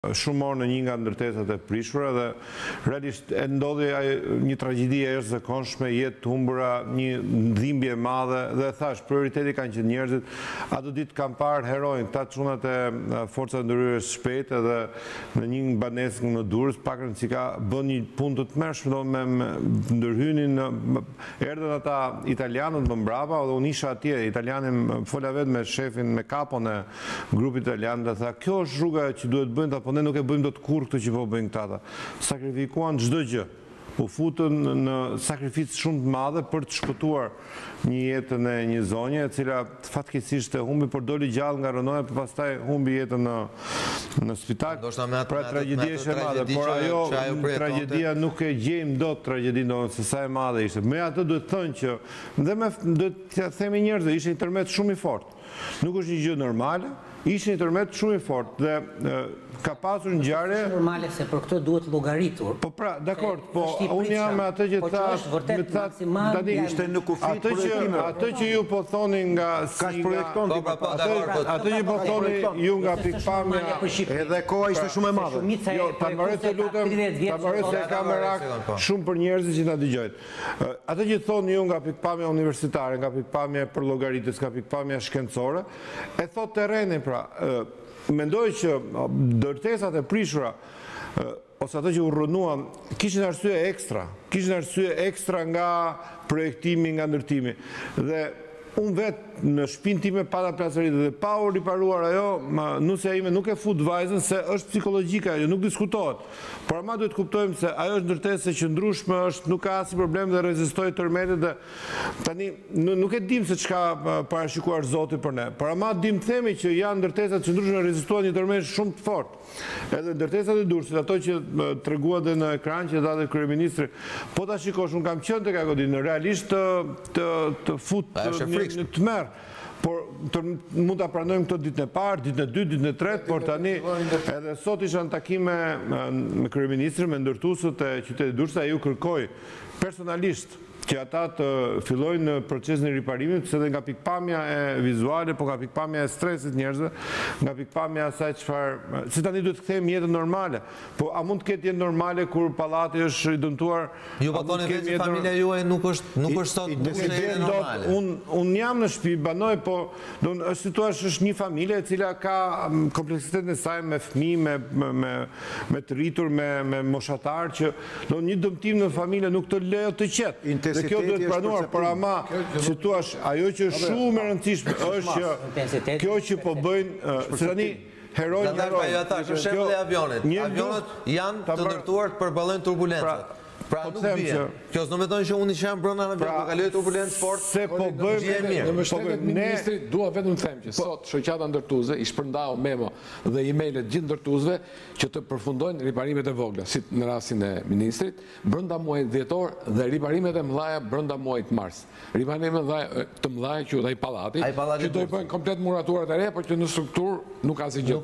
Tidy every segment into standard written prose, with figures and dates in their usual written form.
shumë morë në një nga ndërtesat e prishura dhe realisht e ndodhi një tragjedi e jashtëzakonshme, jetë të humbura, një dhimbje e madhe dhe thash, prioriteti kanë qenë njerëzit. Ato ditë kam parë herojnë, këta çunat e forcat ndërhyrjes shpejtë dhe në një banesë në Durrës, pakën si ka bën një punë të tmerrshme me ndërhynin, erdhën ata italianët më mbrapa dhe unë isha atje, italiani fola vetë me shefin, me kapon e grupit italian dhe tha, kjo është rruga që duhet bëjnë, po ne nuk e bëjmë dot kurrë këtë që po bëjnë këta. Sakrifikuan çdo gjë. U futën në sakrificë shumë të madhe për të shpëtuar një jetën e një zonje e cila fatkeqësisht e humbi, por doli gjallë nga rënoja, por pastaj humbi jetën në spital. Pra tragjedia ishte e madhe, por ajo tragjedia nuk e gjejmë dot tragjedinë se sa e madhe ishte. Me atë duhet të thënë që dhe duhet të themi njerëzve, ishte një tërmet shumë i fortë. Nuk është një gjë normale, ishte një tërmet shumë i fortë dhe ka pasur ngjarje normale se për këtë duhet llogaritur. Po pra, dakord, po unë jam me atë që tani ishte në kufit projektime. Atë që ju po thoni nga si projekton atë që po thoni ju nga pikpamja edhe koha ishte shumë e madhe. Jo, ta mbaroj të lutem, ta mbaroj se ka merak shumë për njerëzit që na dëgjojnë. Atë që thoni ju nga pikpamja universitare, nga pikpamja për llogaritës, nga pikpamja shkencore, e thot terreni pra. Mendoj që ndërtesat e prishura ose ato që u rrënuan kishin arsye ekstra nga projektimi, nga ndërtimi. Dhe unë vetë në shtëpinë time pata plasëritë dhe pa u riparuar ajo, nusja ime nuk e fut vajzën se është psikologjike ajo, nuk diskutohet. Por ama duhet kuptojmë se ajo është ndërtesë e qëndrueshme, nuk ka asnjë problem dhe rezistoi tërmetet dhe tani nuk e dim se çka parashikuar Zoti për ne. Por ama dim themi që janë ndërtesa të qëndrueshme rezistuan një tërmet shumë të fortë. Edhe ndërtesat e Durrësit, ato që treguat dhe në ekran që dha dhe kryeministri, po ta shikosh, unë kam qenë tek Agodinë, realisht të fut në tmerr. Por mund ta pranojmë këtë ditën e parë, ditën e dytë, ditën e tretë, por tani edhe sot isha në takime me kryeministrin, me ndërtuesët e qytetit Durrësit, ai u kërkoi personalisht që ata të fillojnë në procesin e riparimit, se dhe nga pikpamja e vizuale, po nga pikpamja e stresit njerëzve, nga pikpamja asaj çfarë, se tani duhet të kthejmë jetën normale. Po a mund të ketë jetë normale kur pallati është i dëmtuar? Ju po thoni vetë familja juaj nuk është sot jetë normale. Unë jam në shtëpi, banoj, po është situash është një familje e cila ka kompleksitetin e saj me fëmijë, me të rritur, me moshatar që një dëmtim në familje nuk të lejo të qetë. Dhe kjo duhet pranuar, por ama si thua, ajo që është shumë e rëndësishme është që kjo që po bëjnë, se tani herojnë shembulli e avionit. Avionët janë të ndërtuar të përballojnë turbulencat. Pra nuk bie. Kjo s'do të thonë që unë jam brenda në avion, kaloj turbulencë fort. Se po bëjmë në mbështetjen e ministrit, dua vetëm të them që sot shoqata ndërtuese i shpërndau memo dhe emailë gjithë ndërtuesve që të përfundojnë riparimet e vogla, si në rastin e ministrit, brenda muajit dhjetor dhe riparimet e mëdha brenda muajit mars. Riparimet të mëdha që ai pallati, që do i bëjnë komplet muraturat e re, por që në strukturë nuk ka asgjë.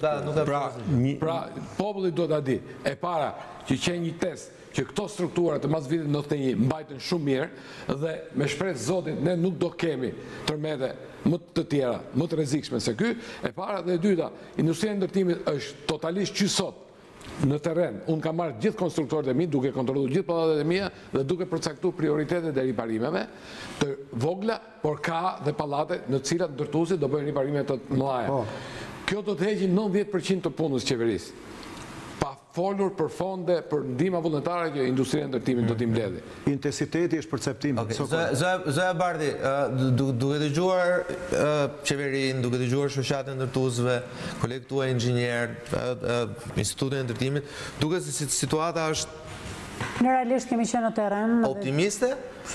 Pra populli duhet ta di. E para që qenë një test që këto strukturat të mas vitit 91 mbajtën shumë mirë dhe me shpresë Zotit ne nuk do kemi tërmete më të tjera, më të rrezikshme se ky. E para dhe e dyta, industria e ndërtimit është totalisht qysot në terren. Unë kam marrë gjithë konstruktorët e mi, duke kontrolluar gjithë pallatet e mia dhe duke përcaktuar prioritetet e riparimeve të vogla, por ka dhe pallate në të cilat ndërtuesit do bëjnë riparime të mëdha. Kjo do të heqë 90% të punës qeverisë. Folur për fonde, për ndihma vullnetare që industria e ndërtimit do t'i mbledhë. Intensiteti është perceptim. Zoja Bardhi, duke dëgjuar qeverinë, duke dëgjuar shoqatën e ndërtuesve, kolegët tuaj inxhinierë, institutin e ndërtimit, duket se situata është në realisht kemi qenë në terren. Optimiste?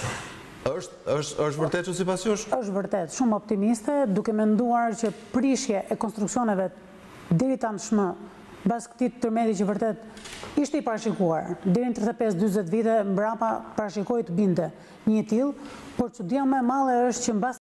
Është vërtet që sipas jush? Është vërtet, shumë optimiste, duke menduar që prishje e konstruksioneve deri tashmë bas këtij tërmeti që vërtet ishte i parashikuar. Deri në 35-40 vite mbrapa parashikoi të binte një tillë, por çudia më e madhe është që mbas